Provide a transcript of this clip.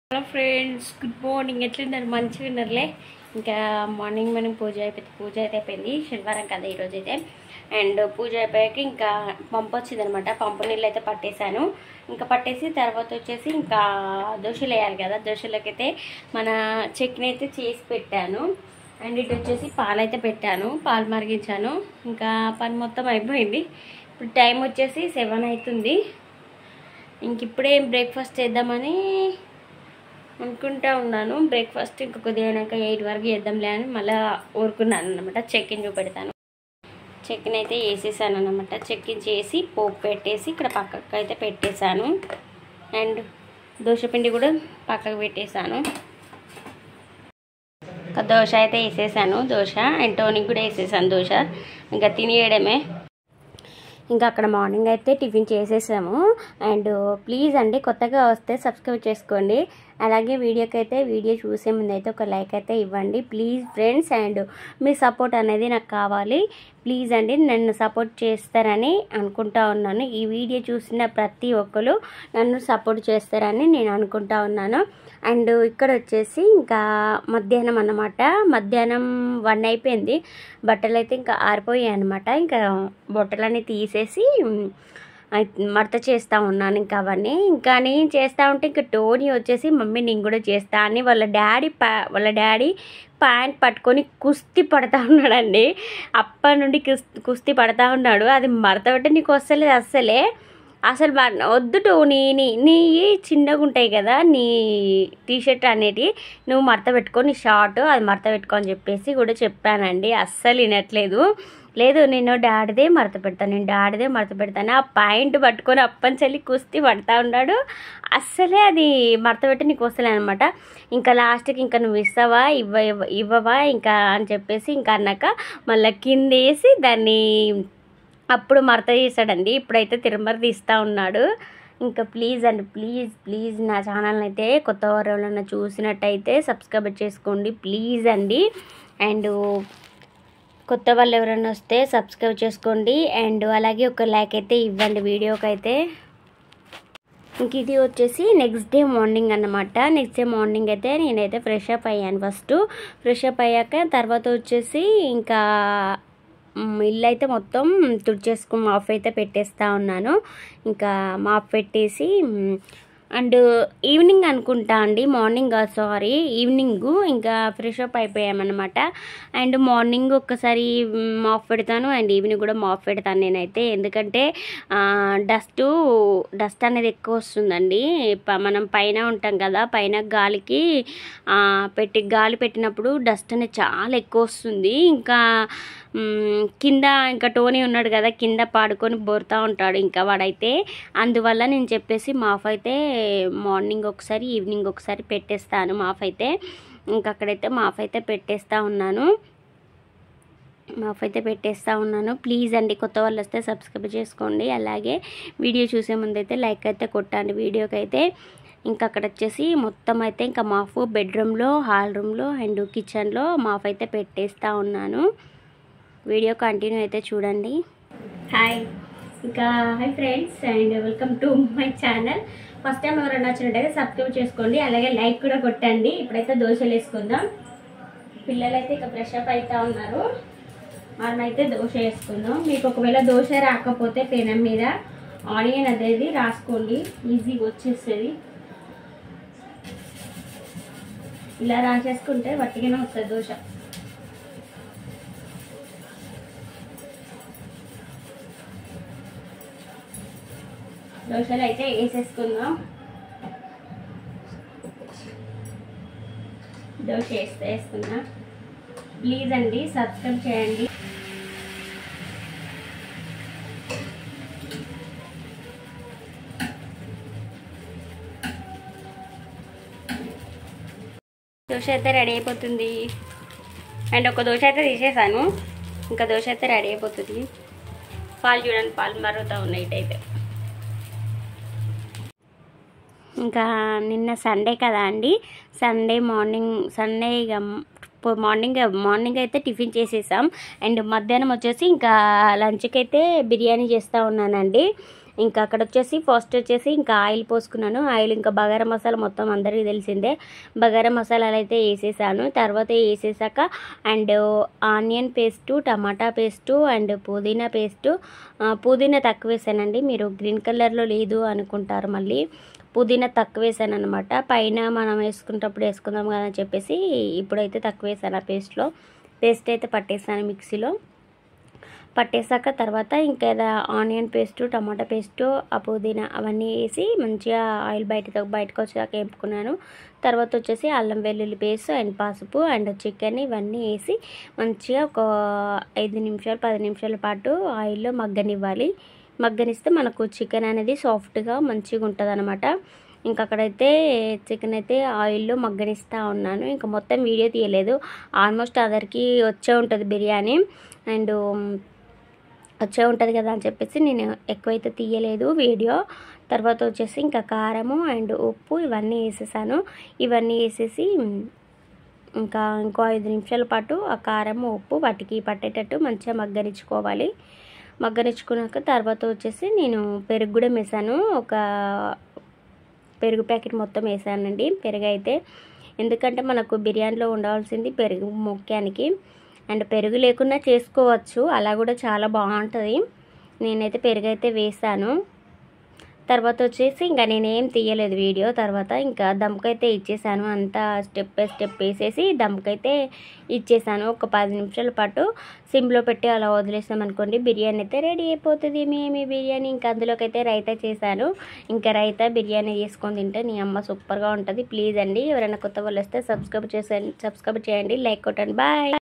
Hello friends, good morning. ఎట్లున్నారు? మంచిగా ఉన్నారులే. ఇంకా మార్నింగ్ పూజ అయితే అయిపోయింది. శనివారం కదా ఈరోజు అయితే. అండ్ పూజ అయిపోయాక ఇంకా పంపు వచ్చింది అనమాట. పంపు నీళ్ళు అయితే పట్టేశాను. ఇంకా పట్టేసి తర్వాత వచ్చేసి ఇంకా దోశలు వేయాలి కదా. దోశలకైతే మన చట్నీ అయితే చేసి పెట్టాను. అండ్ ఇటు వచ్చేసి పాలు అయితే పెట్టాను, పాలు మరిగించాను. ఇంకా పని మొత్తం అయిపోయింది. ఇప్పుడు టైం వచ్చేసి 7 అవుతుంది. ఇంక ఇప్పుడే బ్రేక్ఫాస్ట్ చేద్దామని అనుకుంటా ఉన్నాను. బ్రేక్ఫాస్ట్ ఇంకా కొద్దిగా అయినాక 8 వరకు చేద్దాంలే అని మళ్ళీ ఊరుకున్నాను అనమాట. చెక్కిన్ చూపెడతాను. చెక్కిన్ అయితే వేసేసాను అనమాట. చెక్కిన్ చేసి పోపు పెట్టేసి ఇక్కడ పక్కకు అయితే పెట్టేశాను. అండ్ దోశపిండి కూడా పక్కకు పెట్టేశాను. ఒక దోశ అయితే వేసేసాను. దోశ అండ్ టోనిక్ కూడా వేసేసాను. దోశ ఇంకా తినేయడమే. ఇంకా అక్కడ మార్నింగ్ అయితే టిఫిన్ చేసేసాము. అండ్ ప్లీజ్ అండి, కొత్తగా వస్తే సబ్స్క్రైబ్ చేసుకోండి. అలాగే వీడియో చూసే ముందు అయితే ఒక లైక్ అయితే ఇవ్వండి ప్లీజ్ ఫ్రెండ్స్. అండ్ మీ సపోర్ట్ అనేది నాకు కావాలి ప్లీజ్ అండి. నన్ను సపోర్ట్ చేస్తారని అనుకుంటా ఉన్నాను. ఈ వీడియో చూసిన ప్రతి ఒక్కరు నన్ను సపోర్ట్ చేస్తారని నేను అనుకుంటా ఉన్నాను. అండ్ ఇక్కడ వచ్చేసి ఇంకా మధ్యాహ్నం అన్నమాట. మధ్యాహ్నం 1 అయిపోయింది. బట్టలు అయితే ఇంకా ఆరిపోయాయి అనమాట. ఇంకా బట్టలన్నీ తీసేసి మడత చేస్తూ ఉన్నాను. ఇంకా అవన్నీ ఇంకా నేను చేస్తూ ఉంటే ఇంకా టోనీ వచ్చేసి మమ్మీ నేను కూడా చేస్తా అని వాళ్ళ డాడీ ప్యాంట్ పట్టుకొని కుస్తీ పడతా ఉన్నాడండి. అప్పటి నుండి కుస్తీ పడతా ఉన్నాడు. అది మడత పెట్టి నీకు వస్తలేదు అస్సలే. అసలు వద్దు టోనీ, నీ చిన్నగా ఉంటాయి కదా నీ టీషర్ట్ అనేది, నువ్వు మడత పెట్టుకొని షార్ట్ అది మడత పెట్టుకో అని చెప్పేసి కూడా చెప్పానండి. అస్సలు వినట్లేదు. లేదు నేను డాడీదే మడత పెడతాను. ఆ పాయింట్ పట్టుకొని అప్పనిచెల్లి కుస్తీ పడతా ఉన్నాడు. అస్సలే అది మడత పెట్టి నీకు వస్తలే అనమాట. ఇంకా లాస్ట్కి ఇంకా నువ్వు ఇవ్వవా ఇంకా అని చెప్పేసి ఇంకా అన్నాక మళ్ళీ కిందేసి దాన్ని అప్పుడు మడత చేశాడండి. ఇప్పుడైతే తిరుమల తీస్తూ ఉన్నాడు. ఇంకా ప్లీజ్ అండి, ప్లీజ్ నా ఛానల్ని అయితే కొత్త వారు ఎవరైనా చూసినట్టయితే సబ్స్క్రైబ్ చేసుకోండి ప్లీజ్ అండి. అండ్ కొత్త వాళ్ళు ఎవరైనా వస్తే సబ్స్క్రైబ్ చేసుకోండి. అండ్ అలాగే ఒక లైక్ అయితే ఇవ్వండి వీడియోకి అయితే. ఇంక ఇది వచ్చేసి నెక్స్ట్ డే మార్నింగ్ అన్నమాట. నెక్స్ట్ డే మార్నింగ్ అయితే నేనైతే ఫ్రెష్ అప్ అయ్యాను. ఫస్ట్ ఫ్రెష్ అప్ అయ్యాక తర్వాత వచ్చేసి ఇంకా ఇల్లు అయితే మొత్తం తుడిచేసుకుని మాప్ అయితే పెట్టేస్తూ ఉన్నాను. ఇంకా మాప్ పెట్టేసి అండ్ ఈవినింగ్ అనుకుంటా అండి, మార్నింగ్ సారీ ఈవినింగ్ ఇంకా ఫ్రెష్ అప్ అయిపోయామన్నమాట. అండ్ మార్నింగ్ ఒక్కసారి మాప్ పెడతాను అండ్ ఈవినింగ్ కూడా మాప్ పెడతాను నేనైతే. ఎందుకంటే డస్ట్ అనేది ఎక్కువ వస్తుందండి. మనం పైన ఉంటాం కదా, పైన గాలికి గాలి పెట్టినప్పుడు డస్ట్ అనేది చాలా ఎక్కువ వస్తుంది. ఇంకా కింద ఇంకా టోనీ ఉన్నాడు కదా, కింద పాడుకొని బోరుతూ ఉంటాడు ఇంకా వాడైతే. అందువల్ల నేను చెప్పేసి మాఫ్ అయితే మార్నింగ్ ఒకసారి ఈవినింగ్ ఒకసారి పెట్టేస్తాను మాఫ్ అయితే. ఇంకా అక్కడైతే మాఫ్ అయితే పెట్టేస్తూ ఉన్నాను. ప్లీజ్ అండి, కొత్త వాళ్ళు వస్తే సబ్స్క్రైబ్ చేసుకోండి. అలాగే వీడియో చూసే ముందైతే లైక్ అయితే కొట్టండి వీడియోకి అయితే. ఇంకా అక్కడ వచ్చేసి మొత్తం అయితే ఇంకా మాఫ్ బెడ్రూమ్లో, హాల్ రూమ్లో అండ్ కిచెన్లో మాఫ్ అయితే పెట్టేస్తూ ఉన్నాను. వీడియో కంటిన్యూ అయితే చూడండి. Hi friends and welcome to my channel. First time ఎవరైనా నచ్చినట్టయితే సబ్స్క్రైబ్ చేసుకోండి. అలాగే లైక్ కూడా కొట్టండి. ఇప్పుడైతే దోశలు వేసుకుందాం. పిల్లలైతే ఇక ఫ్రెష్ అప్ అవుతూ ఉన్నారు. మనమైతే దోశ వేసుకుందాం. మీకు ఒకవేళ దోశ రాకపోతే పెనం మీద ఆనియన్ అనేది రాసుకోండి, ఈజీగా వచ్చేస్తుంది. ఇలా రాసేసుకుంటే వట్టిగానే వస్తుంది దోశ. దోశలు అయితే వేసేసుకుందాం. దోశ వేసుకున్నా. ప్లీజ్ అండి సబ్స్క్రైబ్ చేయండి. దోశ అయితే రెడీ అయిపోతుంది. అండ్ ఒక దోశ అయితే తీసేసాను. ఇంకా దోశ అయితే రెడీ అయిపోతుంది. పాలు చూడండి, పాలు మరుగుతూ ఉన్నాయి ఇటైతే. ఇంకా నిన్న సండే కదా అండి, మార్నింగ్ అయితే టిఫిన్ చేసేసాం. అండ్ మధ్యాహ్నం వచ్చేసి ఇంకా లంచ్కి అయితే బిర్యానీ చేస్తూ ఉన్నానండి. ఇంకా అక్కడ వచ్చేసి ఫస్ట్ వచ్చేసి ఇంకా ఆయిల్ పోసుకున్నాను. ఆయిల్ ఇంకా బగారా మసాలా మొత్తం అందరికీ తెలిసిందే, బగారా మసాలాలు అయితే వేసేసాను. తర్వాత వేసేసాక and onion paste, tomato paste and పుదీనా పేస్టు. పుదీనా తక్కువ వేసానండి, మీరు గ్రీన్ కలర్లో లేదు అనుకుంటారు, మళ్ళీ పుదీనా తక్కువ వేసాను అనమాట. పైన మనం వేసుకునేటప్పుడు వేసుకుందాం కదా అని చెప్పేసి ఇప్పుడైతే తక్కువ వేసాను. ఆ పేస్ట్ అయితే పట్టేసాను మిక్సీలో. పట్టేసాక తర్వాత ఇంకా ఆనియన్ పేస్టు, టమాటా పేస్టు, ఆ పుదీనా అవన్నీ వేసి మంచిగా ఆయిల్ బయటకు వచ్చాక వేపుకున్నాను. తర్వాత వచ్చేసి అల్లం వెల్లుల్లి పేస్ట్ అండ్ పసుపు అండ్ చికెన్ ఇవన్నీ వేసి మంచిగా ఒక 5 నిమిషాలు 10 నిమిషాల పాటు ఆయిల్లో మగ్గనిస్తే మనకు చికెన్ అనేది సాఫ్ట్గా మంచిగా ఉంటుంది అనమాట. ఇంకా అక్కడైతే చికెన్ అయితే ఆయిల్లో మగ్గనిస్తూ ఉన్నాను. ఇంకా మొత్తం వీడియో తీయలేదు, ఆల్మోస్ట్ అందరికీ వచ్చే ఉంటుంది బిర్యానీ అండ్ వచ్చే ఉంటుంది కదా అని చెప్పేసి నేను ఎక్కువైతే తీయలేదు వీడియో. తర్వాత వచ్చేసి ఇంకా కారము అండ్ ఉప్పు ఇవన్నీ వేసేసాను. ఇవన్నీ వేసేసి ఇంకా ఇంకో 5 నిమిషాల పాటు ఆ కారము ఉప్పు వాటికి పట్టేటట్టు మంచిగా మగ్గనిచ్చుకున్నాక తర్వాత వచ్చేసి నేను పెరుగు కూడా వేసాను. ఒక పెరుగు ప్యాకెట్ మొత్తం వేసానండి పెరుగు అయితే, ఎందుకంటే మనకు బిర్యానీలో ఉండవలసింది పెరుగు ముఖ్యానికి. అండ్ పెరుగు లేకుండా చేసుకోవచ్చు, అలా కూడా చాలా బాగుంటుంది. నేనైతే పెరుగు అయితే వేసాను. తర్వాత వచ్చేసి ఇంకా నేనేం తీయలేదు వీడియో. తర్వాత ఇంకా దమ్కైతే ఇచ్చేసాను, అంతా స్టెప్ బై స్టెప్ వేసేసి దమ్కైతే ఇచ్చేసాను. ఒక 10 నిమిషాల పాటు సిమ్లో పెట్టి అలా వదిలేసాం అనుకోండి, బిర్యానీ అయితే రెడీ అయిపోతుంది. మీ బిర్యానీ ఇంకా అందులోకి అయితే రైతా చేశాను. ఇంకా రైతా బిర్యానీ చేసుకొని తింటే నీ అమ్మ సూపర్గా ఉంటుంది. ప్లీజ్ అండి, ఎవరైనా కొత్త వాళ్ళు వస్తే సబ్స్క్రైబ్ చేయండి, లైక్ కొట్టండి. బాయ్.